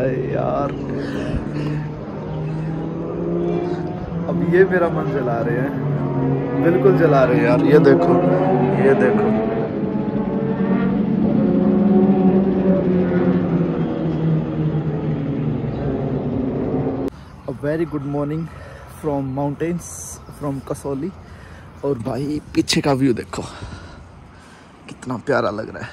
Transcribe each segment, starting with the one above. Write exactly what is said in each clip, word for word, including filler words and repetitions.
अरे यार, अब ये मेरा मन जला रहे हैं, बिल्कुल जला रहे हैं यार। ये देखो, ये देखो, a very good morning from mountains, from Kasauli. और भाई पीछे का व्यू देखो कितना प्यारा लग रहा है।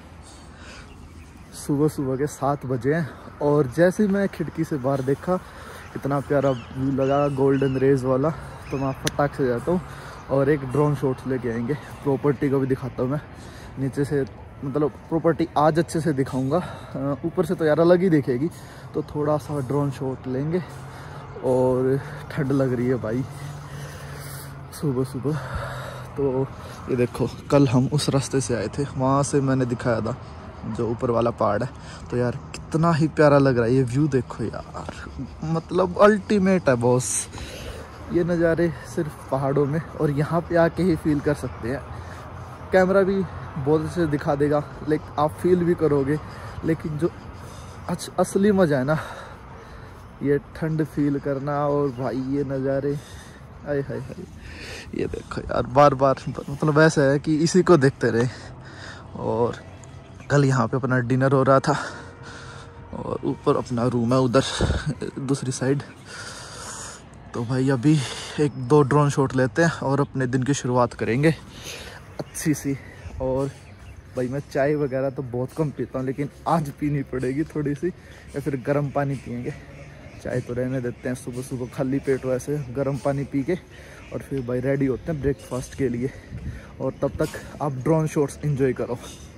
सुबह सुबह के सात बजे हैं और जैसे ही मैं खिड़की से बाहर देखा इतना प्यारा व्यू लगा गोल्डन रेज वाला, तो मैं फटाक से जाता हूँ और एक ड्रोन शॉट लेके आएंगे। प्रॉपर्टी को भी दिखाता हूँ मैं नीचे से, मतलब प्रॉपर्टी आज अच्छे से दिखाऊंगा, ऊपर से तो यार अलग ही दिखेगी। तो थोड़ा सा ड्रोन शॉट लेंगे। और ठंड लग रही है भाई सुबह सुबह। तो ये देखो, कल हम उस रास्ते से आए थे, वहाँ से मैंने दिखाया था जो ऊपर वाला पहाड़ है। तो यार कितना ही प्यारा लग रहा है ये व्यू, देखो यार, मतलब अल्टीमेट है बॉस। ये नज़ारे सिर्फ पहाड़ों में और यहाँ पे आके ही फील कर सकते हैं। कैमरा भी बहुत अच्छे से दिखा देगा, लेकिन आप फील भी करोगे, लेकिन जो असली मज़ा है ना, ये ठंड फील करना। और भाई ये नज़ारे, आय हाय हाय, ये देखो यार, बार बार मतलब ऐसा है कि इसी को देखते रहे। और कल यहाँ पे अपना डिनर हो रहा था और ऊपर अपना रूम है उधर दूसरी साइड। तो भाई अभी एक दो ड्रोन शॉट लेते हैं और अपने दिन की शुरुआत करेंगे अच्छी सी। और भाई मैं चाय वगैरह तो बहुत कम पीता हूँ, लेकिन आज पीनी पड़ेगी थोड़ी सी, या फिर गर्म पानी पियेंगे। चाय तो रहने देते हैं, सुबह सुबह खाली पेट वैसे गर्म पानी पी के और फिर भाई रेडी होते हैं ब्रेकफास्ट के लिए। और तब तक आप ड्रोन शॉट्स एंजॉय करो।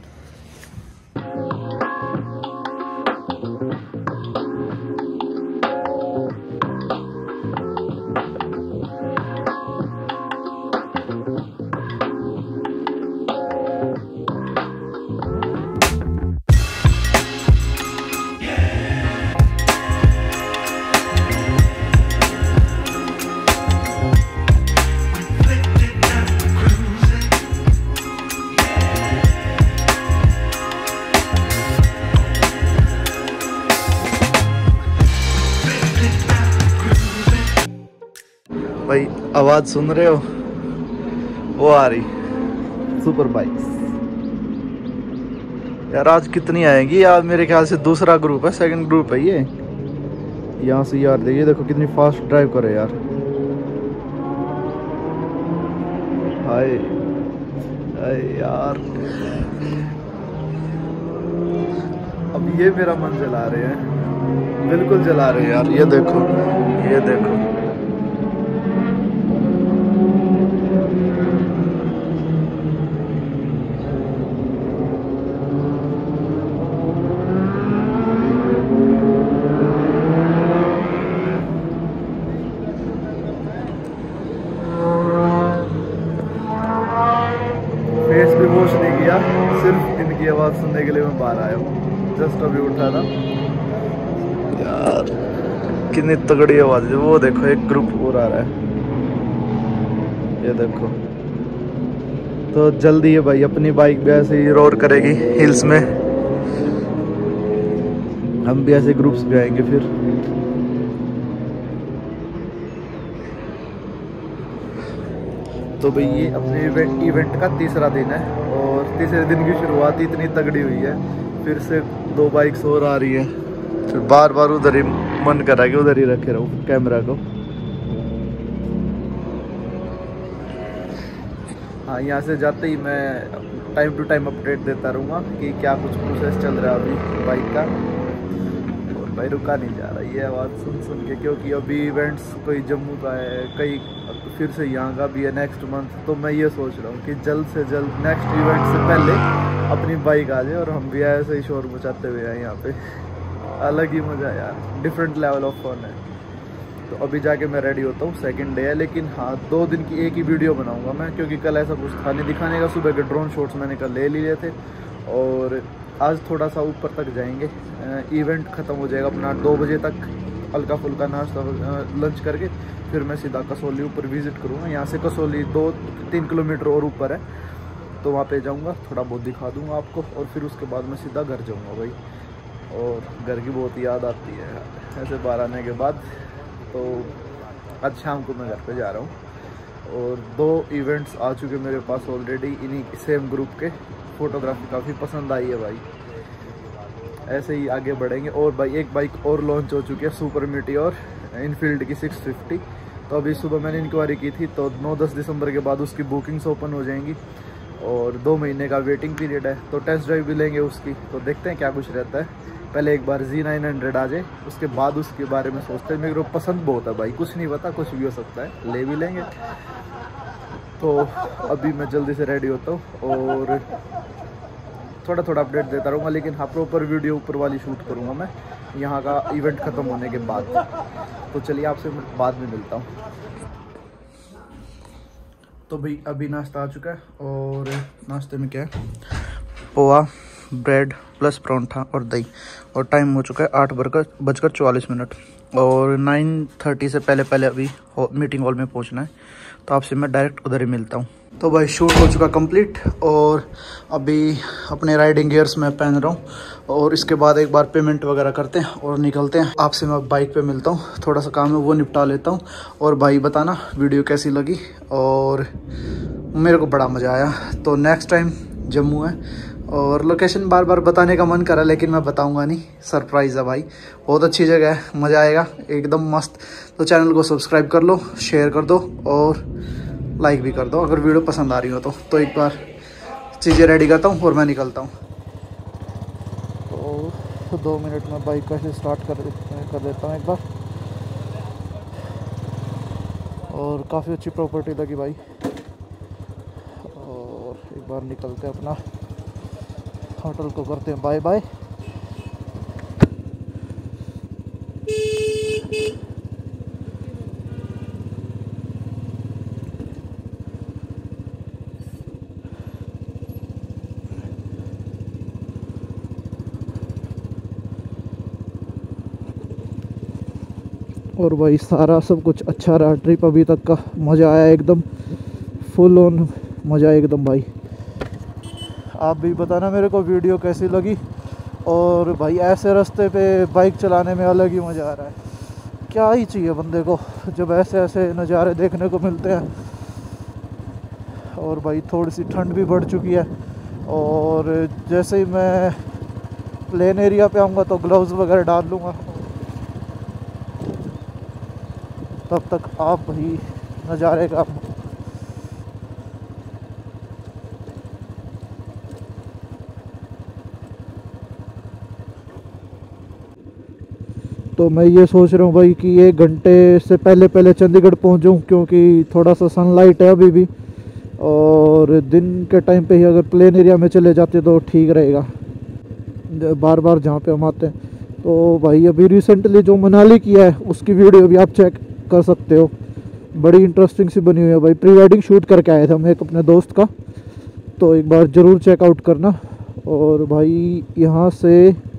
भाई आवाज सुन रहे हो, वो आ रही सुपर बाइक्स। यार आज कितनी आएंगी यार, मेरे ख्याल से दूसरा ग्रुप है, सेकंड ग्रुप है ये। यहाँ से यार देखिए, देखो कितनी फास्ट ड्राइव करे यार। हाय हाय यार, अब ये मेरा मन जला रहे हैं, बिल्कुल जला रहे हैं यार। ये देखो, ये देखो, फेस भी वॉश नहीं किया, सिर्फ इनकी आवाज़ सुनने के लिए मैं बाहर आया हूँ। जस्ट अभी उठा था यार, कितनी तगड़ी आवाज़ है। वो देखो एक ग्रुप और आ रहा है, ये देखो। तो जल्दी है भाई, अपनी बाइक भी ऐसे ही रोर करेगी हिल्स में, हम भी ऐसे ग्रुप्स भी आएंगे फिर। तो भाई ये अपने इवेंट इवेंट का तीसरा दिन है और तीसरे दिन की शुरुआत ही इतनी तगड़ी हुई है। फिर से दो बाइक्स और आ रही है, फिर बार बार उधर ही मन कर रहा है कि उधर ही रखे रहूँ कैमरा को। हाँ, यहाँ से जाते ही मैं टाइम टू टाइम अपडेट देता रहूँगा कि क्या कुछ प्रोसेस चल रहा है अभी बाइक का। और भाई रुका नहीं जा रहा ये आवाज़ सुन सुन के, क्योंकि अभी इवेंट्स कोई जम्मू का है, कई फिर से यहाँ का भी है नेक्स्ट मंथ। तो मैं ये सोच रहा हूँ कि जल्द से जल्द नेक्स्ट इवेंट से पहले अपनी बाइक आ जाए और हम भी ऐसे ही शोर मचाते हुए आए यहाँ पे। अलग ही मज़ा है यार, डिफरेंट लेवल ऑफ फन है। तो अभी जाके मैं रेडी होता हूँ, सेकंड डे है। लेकिन हाँ, दो दिन की एक ही वीडियो बनाऊँगा मैं, क्योंकि कल ऐसा कुछ था नहीं दिखाने का। सुबह के ड्रोन शॉट्स मैंने कल ले लिए थे और आज थोड़ा सा ऊपर तक जाएंगे। इवेंट ख़त्म हो जाएगा अपना दो बजे तक, हल्का फुल्का नाश्ता लंच करके फिर मैं सीधा कसौली ऊपर विज़िट करूँगा। यहाँ से कसौली दो तीन किलोमीटर और ऊपर है, तो वहाँ पे जाऊँगा, थोड़ा बहुत दिखा दूँगा आपको और फिर उसके बाद मैं सीधा घर जाऊँगा भाई। और घर की बहुत याद आती है ऐसे बाहर आने के बाद। तो आज शाम को मैं घर पे जा रहा हूँ और दो इवेंट्स आ चुके मेरे पास ऑलरेडी इन्हीं सेम ग्रुप के। फ़ोटोग्राफी काफ़ी पसंद आई है भाई, ऐसे ही आगे बढ़ेंगे। और भाई एक बाइक और लॉन्च हो चुकी है, सुपर मीटियोर इनफील्ड की सिक्स फिफ्टी। तो अभी सुबह मैंने इंक्वायरी की थी, तो नौ दस दिसंबर के बाद उसकी बुकिंग्स ओपन हो जाएंगी और दो महीने का वेटिंग पीरियड है। तो टेस्ट ड्राइव भी लेंगे उसकी, तो देखते हैं क्या कुछ रहता है। पहले एक बार जी नाइन हंड्रेड आ जाए, उसके बाद उसके बारे में सोचते हैं। मेरे को पसंद बहुत है भाई, कुछ नहीं पता, कुछ भी हो सकता है, ले भी लेंगे। तो अभी मैं जल्दी से रेडी होता हूँ और थोड़ा थोड़ा अपडेट देता रहूँगा, लेकिन हाँ प्रॉपर वीडियो ऊपर वाली शूट करूँगा मैं यहाँ का इवेंट ख़त्म होने के बाद। तो चलिए आपसे बाद में मिलता हूँ। तो भाई अभी नाश्ता आ चुका है और नाश्ते में क्या है, पोहा, ब्रेड प्लस परांठा और दही। और टाइम हो चुका है आठ बजकर बजकर चौवालीस मिनट और नाइन थर्टी से पहले पहले अभी मीटिंग हॉल में पहुंचना है। तो आपसे मैं डायरेक्ट उधर ही मिलता हूं। तो भाई शूट हो चुका कंप्लीट और अभी अपने राइडिंग गियर्स में पहन रहा हूं और इसके बाद एक बार पेमेंट वगैरह करते हैं और निकलते हैं। आपसे मैं बाइक पे मिलता हूं, थोड़ा सा काम है वो निपटा लेता हूं। और भाई बताना वीडियो कैसी लगी, और मेरे को बड़ा मज़ा आया। तो नेक्स्ट टाइम जम्मू है और लोकेशन बार बार बताने का मन करा, लेकिन मैं बताऊंगा नहीं, सरप्राइज़ है भाई। बहुत अच्छी जगह है, मज़ा आएगा एकदम मस्त। तो चैनल को सब्सक्राइब कर लो, शेयर कर दो और लाइक भी कर दो अगर वीडियो पसंद आ रही हो तो। तो एक बार चीज़ें रेडी करता हूँ और मैं निकलता हूँ। तो दो मिनट में बाइक का स्टार्ट कर कर देता हूँ एक बार। और काफ़ी अच्छी प्रॉपर्टी लगी भाई। और एक बार निकलते हैं, अपना होटल को करते हैं बाय बाय। और भाई सारा सब कुछ अच्छा रहा ट्रिप अभी तक का, मज़ा आया एकदम, फुल ऑन मज़ा एकदम भाई। आप भी बताना मेरे को वीडियो कैसी लगी। और भाई ऐसे रास्ते पे बाइक चलाने में अलग ही मज़ा आ रहा है। क्या ही चाहिए बंदे को जब ऐसे ऐसे नज़ारे देखने को मिलते हैं। और भाई थोड़ी सी ठंड भी बढ़ चुकी है और जैसे ही मैं प्लेन एरिया पे आऊँगा तो ग्लव्स वगैरह डाल लूँगा। तब तक आप भाई नज़ारे का तो मैं ये सोच रहा हूँ भाई कि एक घंटे से पहले पहले चंडीगढ़ पहुँच जाऊँ, क्योंकि थोड़ा सा सनलाइट है अभी भी। और दिन के टाइम पे ही अगर प्लेन एरिया में चले जाते तो ठीक रहेगा, बार बार जहाँ पे हम आते हैं। तो भाई अभी रिसेंटली जो मनाली किया है उसकी वीडियो भी आप चेक कर सकते हो, बड़ी इंटरेस्टिंग सी बनी हुई है भाई। प्री वेडिंग शूट करके आए थे हम एक अपने दोस्त का, तो एक बार ज़रूर चेकआउट करना। और भाई यहाँ से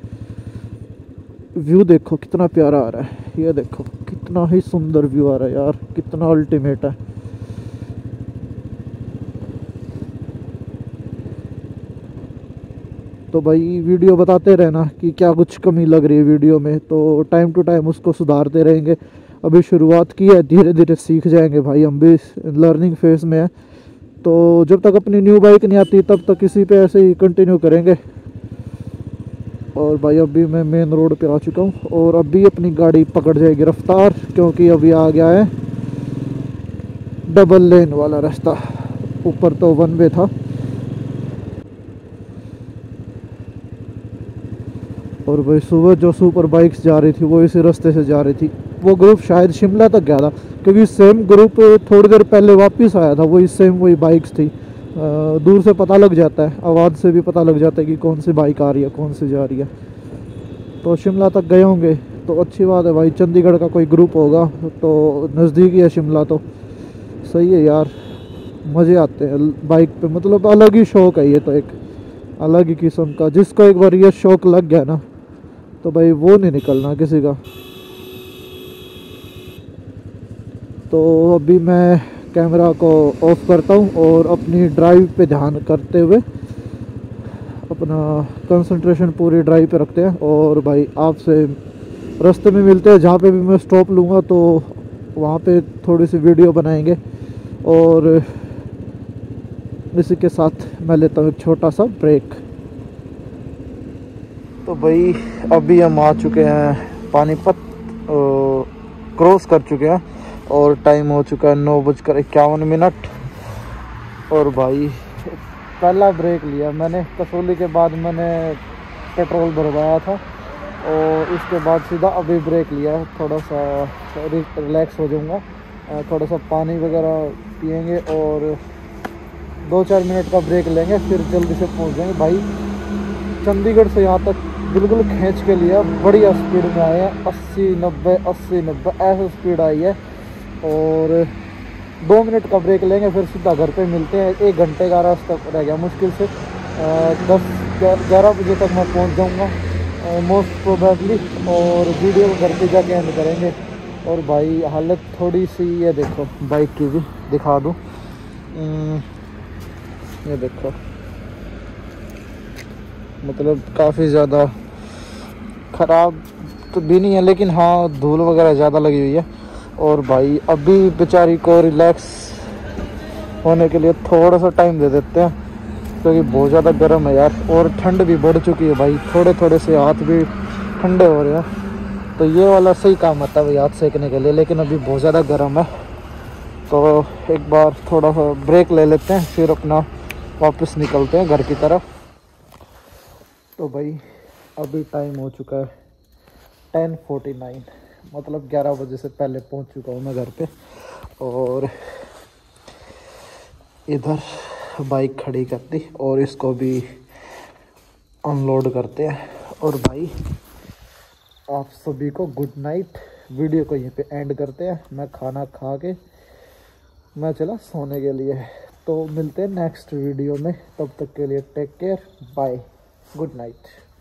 व्यू देखो कितना प्यारा आ रहा है, ये देखो कितना ही सुंदर व्यू आ रहा है यार, कितना अल्टीमेट है। तो भाई वीडियो बताते रहना कि क्या कुछ कमी लग रही है वीडियो में, तो टाइम टू टाइम उसको सुधारते रहेंगे। अभी शुरुआत की है, धीरे धीरे सीख जाएंगे भाई, हम भी लर्निंग फेज़ में है। तो जब तक अपनी न्यू बाइक नहीं आती तब तक इसी पे ऐसे ही कंटिन्यू करेंगे। और भाई अभी मैं मेन रोड पे आ चुका हूँ और अभी अपनी गाड़ी पकड़ जाएगी रफ्तार, क्योंकि अभी आ गया है डबल लेन वाला रास्ता, ऊपर तो वन वे था। और भाई सुबह जो सुपर बाइक्स जा रही थी वो इसी रास्ते से जा रही थी। वो ग्रुप शायद शिमला तक गया था, क्योंकि सेम ग्रुप थोड़ी देर पहले वापस आया था, वही सेम वही बाइक्स थी। आ, दूर से पता लग जाता है, आवाज़ से भी पता लग जाता है कि कौन सी बाइक आ रही है कौन सी जा रही है। तो शिमला तक गए होंगे तो अच्छी बात है भाई, चंडीगढ़ का कोई ग्रुप होगा तो नज़दीक ही है शिमला, तो सही है यार, मज़े आते हैं बाइक पे। मतलब अलग ही शौक़ है ये, तो एक अलग ही किस्म का। जिसको एक बार ये शौक़ लग गया ना तो भाई वो नहीं निकलना किसी का। तो अभी मैं कैमरा को ऑफ करता हूँ और अपनी ड्राइव पे ध्यान करते हुए अपना कंसंट्रेशन पूरी ड्राइव पे रखते हैं। और भाई आपसे रास्ते में मिलते हैं, जहाँ पे भी मैं स्टॉप लूँगा तो वहाँ पे थोड़ी सी वीडियो बनाएंगे। और इसी के साथ मैं लेता हूँ एक छोटा सा ब्रेक। तो भाई अभी हम आ चुके हैं पानीपत, क्रॉस कर चुके हैं और टाइम हो चुका है नौ बजकर इक्यावन मिनट। और भाई पहला ब्रेक लिया मैंने कसौली के बाद, मैंने पेट्रोल भरवाया था और इसके बाद सीधा अभी ब्रेक लिया। थोड़ा सा रिलैक्स हो जाऊंगा, थोड़ा सा पानी वगैरह पियेंगे और दो चार मिनट का ब्रेक लेंगे, फिर जल्दी से पहुंच जाएंगे। भाई चंडीगढ़ से यहाँ तक बिल्कुल खींच के लिया, बढ़िया स्पीड में आए हैं, अस्सी नब्बे अस्सी नब्बे ऐसे स्पीड आई है। और दो मिनट का ब्रेक लेंगे, फिर सीधा घर पे मिलते हैं। एक घंटे का रास्ता रह गया मुश्किल से, दस ग्यारह बजे तक मैं पहुंच जाऊंगा मोस्ट प्रोबेबली। और वीडियो को घर पे जाके एंड करेंगे। और भाई हालत थोड़ी सी, ये देखो बाइक की भी दिखा दूँ, ये देखो मतलब काफ़ी ज़्यादा ख़राब तो भी नहीं है, लेकिन हाँ धूल वगैरह ज़्यादा लगी हुई है। और भाई अभी बेचारी को रिलैक्स होने के लिए थोड़ा सा टाइम दे देते हैं, क्योंकि बहुत ज़्यादा गर्म है यार और ठंड भी बढ़ चुकी है भाई, थोड़े थोड़े से हाथ भी ठंडे हो रहे हैं। तो ये वाला सही काम आता है भाई हाथ सेकने के लिए, लेकिन अभी बहुत ज़्यादा गर्म है। तो एक बार थोड़ा सा ब्रेक ले लेते हैं, फिर अपना वापस निकलते हैं घर की तरफ। तो भाई अभी टाइम हो चुका है टेन फोर्टी नाइन, मतलब ग्यारह बजे से पहले पहुंच चुका हूँ मैं घर पे। और इधर बाइक खड़ी कर दी और इसको भी अनलोड करते हैं। और भाई आप सभी को गुड नाइट, वीडियो को यहीं पे एंड करते हैं। मैं खाना खा के मैं चला सोने के लिए। तो मिलते हैं नेक्स्ट वीडियो में, तब तक के लिए take care, bye, good night.